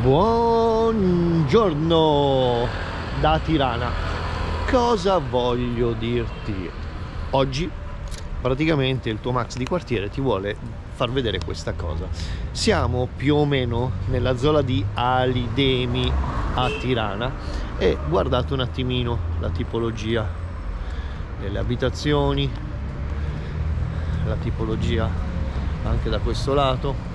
Buongiorno da Tirana. Cosa voglio dirti? Oggi praticamente il tuo Max di quartiere ti vuole far vedere questa cosa. Siamo più o meno nella zona di Alidemi a Tirana e guardate un attimino la tipologia delle abitazioni, la tipologia anche da questo lato.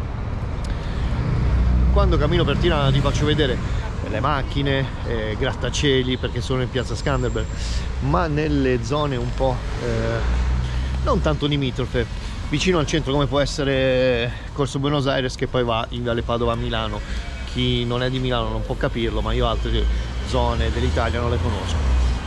Quando cammino per Tirana ti faccio vedere le macchine, grattacieli, perché sono in piazza Skanderbeg, ma nelle zone un po' non tanto limitrofe, vicino al centro, come può essere Corso Buenos Aires, che poi va in Viale Padova a Milano. Chi non è di Milano non può capirlo, ma io altre zone dell'Italia non le conosco.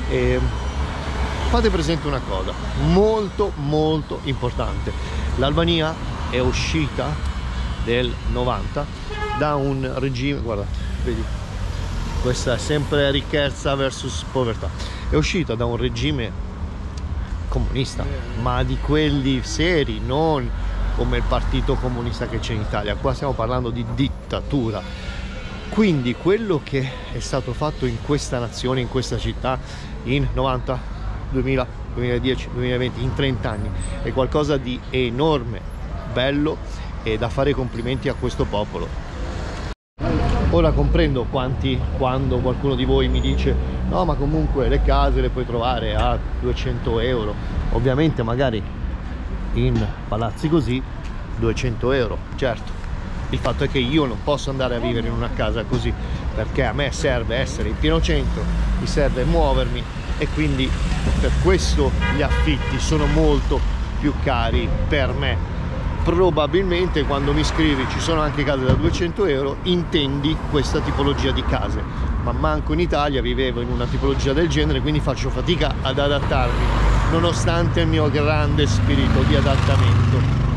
Fate presente una cosa molto molto importante: l'Albania è uscita del 90 da un regime, guarda, vedi, questa è sempre ricchezza versus povertà, è uscita da un regime comunista, ma di quelli seri, non come il partito comunista che c'è in Italia. Qua stiamo parlando di dittatura. Quindi quello che è stato fatto in questa nazione, in questa città, in 90, 2000, 2010, 2020, in 30 anni, è qualcosa di enorme, bello, e da fare complimenti a questo popolo. Ora comprendo quando qualcuno di voi mi dice no, ma comunque le case le puoi trovare a 200 euro. Ovviamente magari in palazzi così 200 euro, certo. Il fatto è che io non posso andare a vivere in una casa così, perché a me serve essere in pieno centro, mi serve muovermi, e quindi per questo gli affitti sono molto più cari per me. Probabilmente quando mi scrivi ci sono anche case da 200 euro, intendi questa tipologia di case, ma manco in Italia vivevo in una tipologia del genere, quindi faccio fatica ad adattarmi, nonostante il mio grande spirito di adattamento.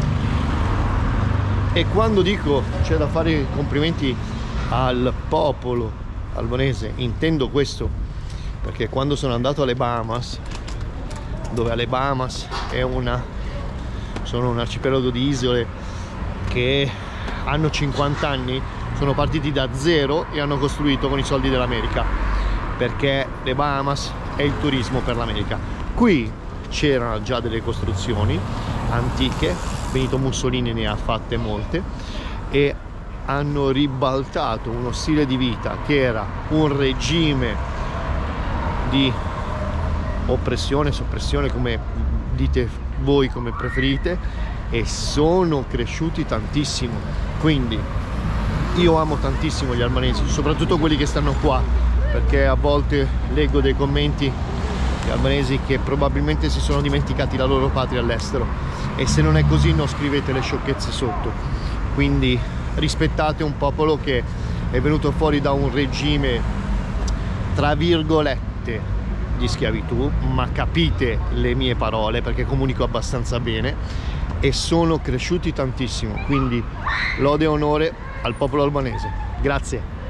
E quando dico c'è da fare i complimenti al popolo albanese, intendo questo, perché quando sono andato alle Bahamas, dove alle Bahamas sono un arcipelago di isole che hanno 50 anni, sono partiti da zero e hanno costruito con i soldi dell'America, perché le Bahamas è il turismo per l'America. Qui c'erano già delle costruzioni antiche, Benito Mussolini ne ha fatte molte, e hanno ribaltato uno stile di vita che era un regime di oppressione, soppressione, come dite voi, come preferite, e sono cresciuti tantissimo. Quindi io amo tantissimo gli albanesi, soprattutto quelli che stanno qua, perché a volte leggo dei commenti di albanesi che probabilmente si sono dimenticati la loro patria all'estero, e se non è così non scrivete le sciocchezze sotto. Quindi rispettate un popolo che è venuto fuori da un regime tra virgolette di schiavitù, ma capite le mie parole perché comunico abbastanza bene, e sono cresciuti tantissimo. Quindi lode e onore al popolo albanese. Grazie.